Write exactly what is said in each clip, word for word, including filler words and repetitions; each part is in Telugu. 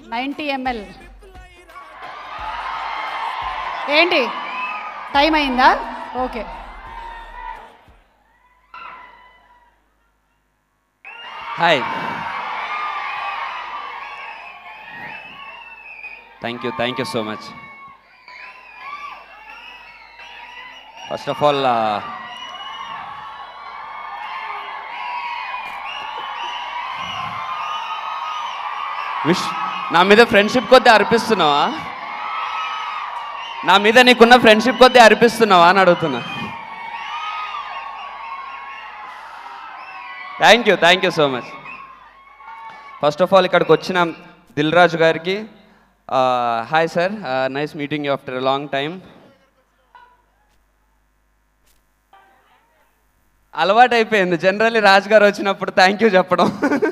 నైంటీ ఎంఎల్ ఏంటి టైం అయిందా? Okay. Hi, thank you thank you so much. First of all wish నా మీద ఫ్రెండ్షిప్ కొద్దీ అర్పిస్తున్నావా? నా మీద నీకున్న ఫ్రెండ్షిప్ కొద్దీ అర్పిస్తున్నావా అని అడుగుతున్నా. Thank you thank you so much. First of all ఇక్కడికి వచ్చిన దిల్ రాజు గారికి hi sir, nice meeting you after a long time. అలవాటు అయిపోయింది జనరల్లీ రాజు గారు వచ్చినప్పుడు థ్యాంక్ యూ చెప్పడం.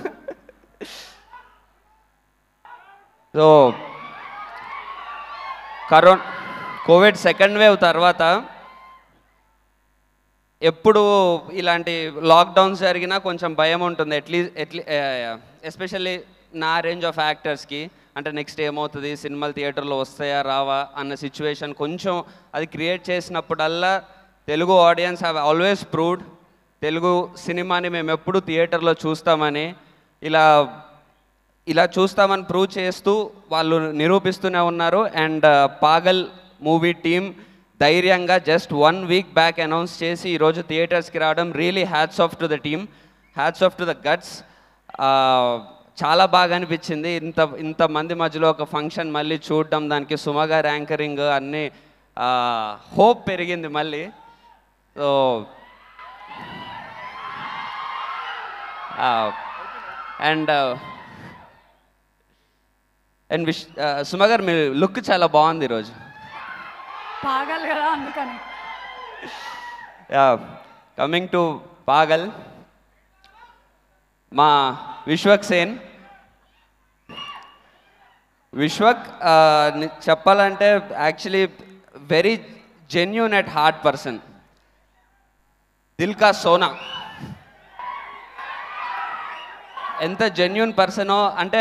So corona covid second wave తర్వాత ఎప్పుడు ఇలాంటి లాక్డౌన్స్ జరిగినా కొంచెం భయం ఉంటుంది. ఎట్లీస్ట్ ఎట్లీ ఎస్పెషల్లీ నా రేంజ్ ఆఫ్ యాక్టర్స్కి, అంటే నెక్స్ట్ ఏమవుతుంది, సినిమాలు థియేటర్లో వస్తాయా రావా అన్న సిచ్యువేషన్ కొంచెం అది క్రియేట్ చేసినప్పుడల్లా Telugu audience have always proved Telugu సినిమాని మేము ఎప్పుడు థియేటర్లో చూస్తామని, ఇలా ఇలా చూస్తామని ప్రూవ్ చేస్తూ వాళ్ళు నిరూపిస్తూనే ఉన్నారు. అండ్ పాగల్ మూవీ టీమ్ ధైర్యంగా just one week back announce చేసి ఈరోజు థియేటర్స్కి రావడం really hats off to the team, hats off to the guts. చాలా బాగా అనిపించింది ఇంత ఇంతమంది మధ్యలో ఒక ఫంక్షన్ మళ్ళీ చూడడం, దానికి సుమ గారి యాంకరింగ్ అన్నీ హోప్ పెరిగింది మళ్ళీ. So and and wish Suma గారు మీ లుక్ చాలా బాగుంది ఈరోజు. పాగల్ కదా అందుకని. కమింగ్ టు పాగల్, మా విశ్వక్ సేన్. విశ్వక్ చెప్పాలంటే actually very genuine at heart person, దిల్ కా సోనా. ఎంత జెన్యూన్ పర్సనో అంటే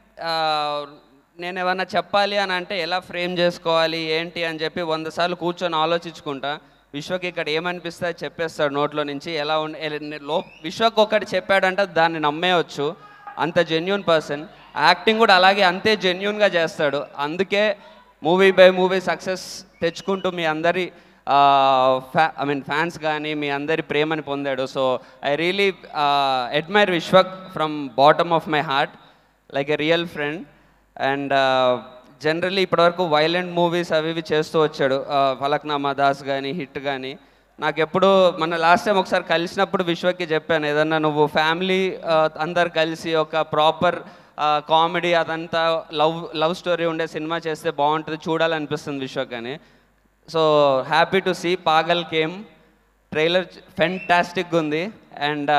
నేను ఏమన్నా చెప్పాలి అని అంటే ఎలా ఫ్రేమ్ చేసుకోవాలి ఏంటి అని చెప్పి వంద సార్లు కూర్చొని ఆలోచించుకుంటా. విశ్వక్ ఇక్కడ ఏమనిపిస్తే చెప్పేస్తాడు నోట్లో నుంచి. ఎలా ఉండే లో విశ్వక్ ఒకటి చెప్పాడంటే దాన్ని నమ్మేయచ్చు, అంత జెన్యూన్ పర్సన్. యాక్టింగ్ కూడా అలాగే అంతే జెన్యూన్గా చేస్తాడు. అందుకే మూవీ బై మూవీ సక్సెస్ తెచ్చుకుంటూ మీ అందరి ఫ్యా ఐ మీన్ ఫ్యాన్స్ కానీ మీ అందరి ప్రేమని పొందాడు. So I really admire Vishwak from bottom of my heart, like a real friend. And generally ఇప్పటివరకు వైలెంట్ మూవీస్ అవి ఇవి చేస్తూ వచ్చాడు, ఫలక్నామా దాస్ కానీ హిట్ కానీ. నాకు ఎప్పుడు మన లాస్ట్ టైం ఒకసారి కలిసినప్పుడు విశ్వక్కి చెప్పాను, ఏదన్నా నువ్వు ఫ్యామిలీ అందరు కలిసి ఒక ప్రాపర్ కామెడీ అదంతా లవ్ లవ్ స్టోరీ ఉండే సినిమా చేస్తే బాగుంటుంది, చూడాలనిపిస్తుంది విశ్వక్ అని. So happy to see Paagal came. Trailer ఫెంటాస్టిక్గా ఉంది. అండ్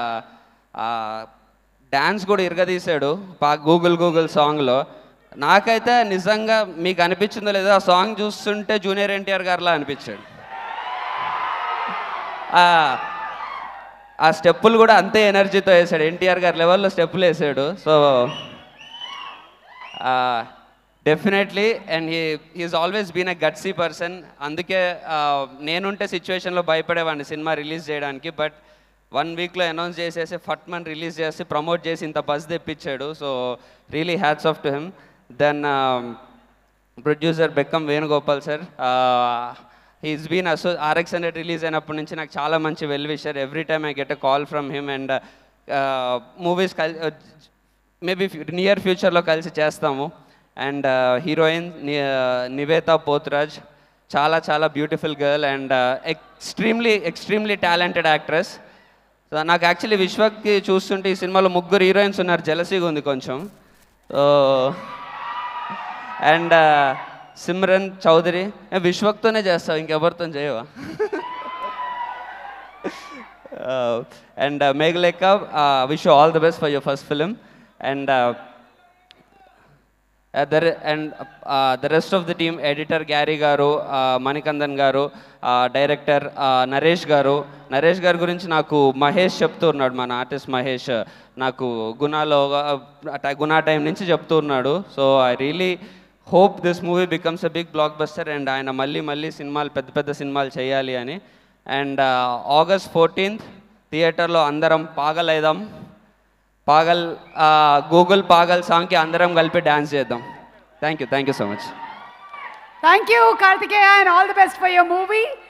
డ్యాన్స్ కూడా ఇరగదీశాడు పా గూగుల్ గూగుల్ సాంగ్లో. నాకైతే నిజంగా మీకు అనిపించిందో లేదో ఆ సాంగ్ చూస్తుంటే జూనియర్ ఎన్టీఆర్ గారిలా అనిపించాడు. ఆ స్టెప్పులు కూడా అంతే ఎనర్జీతో వేసాడు, ఎన్టీఆర్ గారి లెవెల్లో స్టెప్పులు వేసాడు. So definitely and he he's always been a gutsy person. అందుకే నేనుంటే సిచ్యువేషన్లో భయపడేవాడిని సినిమా రిలీజ్ చేయడానికి. బట్ వన్ వీక్లో అనౌన్స్ చేసేసి ఫట్మన్ రిలీజ్ చేసి ప్రమోట్ చేసి ఇంత బజ్ తెప్పించాడు. So really hats off to him. Then producer Bekkam Venugopal sir, he's been also RX hundred release అయినప్పటి నుంచి నాకు చాలా మంచి well wisher. Every time I get a call from him. And movies కల్ మేబీ నియర్ ఫ్యూచర్లో కలిసి చేస్తాము. అండ్ హీరోయిన్ నివేతా పోత్రాజ్, చాలా చాలా beautiful girl and extremely extremely talented actress. నాకు యాక్చువల్లీ విశ్వక్కి చూస్తుంటే ఈ సినిమాలో ముగ్గురు హీరోయిన్స్ ఉన్నారు, జెలసీగా ఉంది కొంచెం. అండ్ సిమ్రన్ చౌదరి, విశ్వక్తోనే చేస్తావు ఇంకెవరితో చేయవా? And Meghalekha, wish all the best for your first film. And దర్ and the rest of the team, editor Garry garu, Manikandan గారు, డైరెక్టర్ నరేష్ గారు. నరేష్ గారి గురించి నాకు మహేష్ చెప్తూ ఉన్నాడు, మన ఆర్టిస్ట్ మహేష్ నాకు గుణాలో గుణా టైం నుంచి చెప్తూ ఉన్నాడు. So I really hope this movie becomes a big blockbuster and ఆయన మళ్ళీ మళ్ళీ సినిమాలు పెద్ద పెద్ద సినిమాలు చేయాలి అని. అండ్ ఆగస్ట్ ఫోర్టీన్త్ థియేటర్లో అందరం పాగల్ అయిదాం. పాగల్ గూగుల్ పాగల్ సాంగ్కి అందరం కలిపి డ్యాన్స్ చేద్దాం. Thank you thank you so much. Thank you Karthikeya and all the best for your movie.